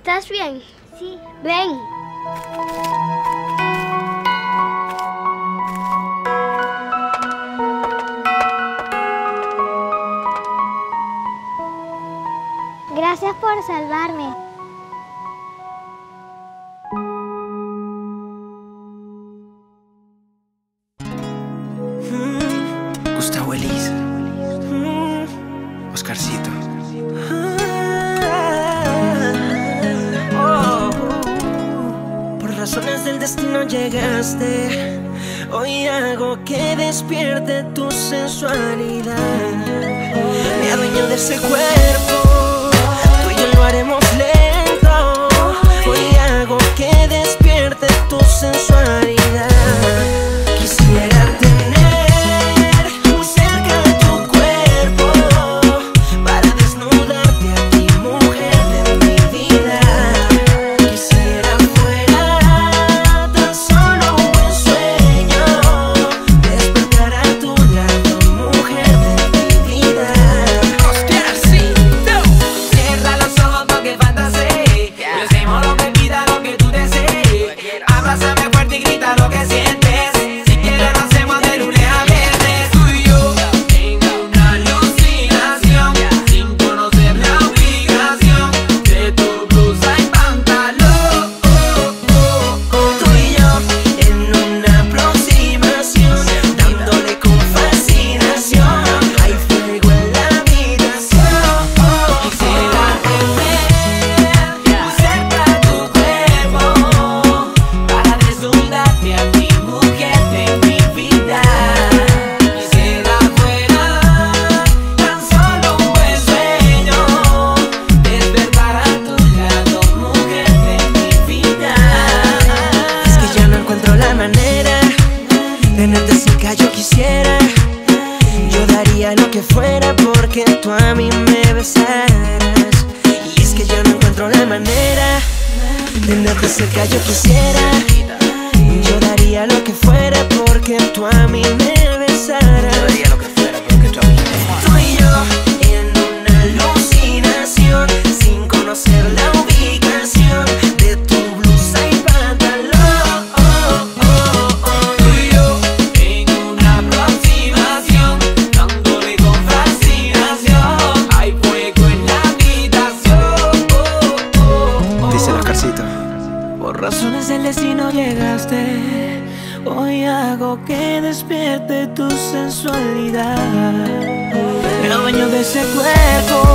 ¿Estás bien? Sí. Ven. Gracias por salvarme. Gustavo Elis, Oscarcito. Por razones del destino llegaste. Hoy hago que despierte tu sensualidad. Me adueño de ese cuerpo, tú y yo lo haremos lento. Hoy hago que despierte tu sensualidad. Quisiera tener muy cerca tu cuerpo para desnudarte a ti, mujer de mi vida. Quisiera fuera tan solo un buen sueño, despertar a tu lado, mujer de mi vida. Oscarcito, cierra los ojos porque fantasee. Yo hacemos lo que pida, lo que tú desees. Abrázame fuerte y grita lo que sientes. Tenerte cerca yo quisiera, yo daría lo que fuera porque tú a mí me besaras. Y es que yo no encuentro la manera. Tenerte cerca yo quisiera, yo daría lo que fuera porque tú a mí me besaras. Yo daría lo que fuera porque tú a mí me besaras. Tú y yo en una alucinación, sin conocer la ubicación de tu blusa y pantalón. Por razones del destino llegaste. Hoy hago que despierte tu sensualidad. El dueño de ese cuerpo,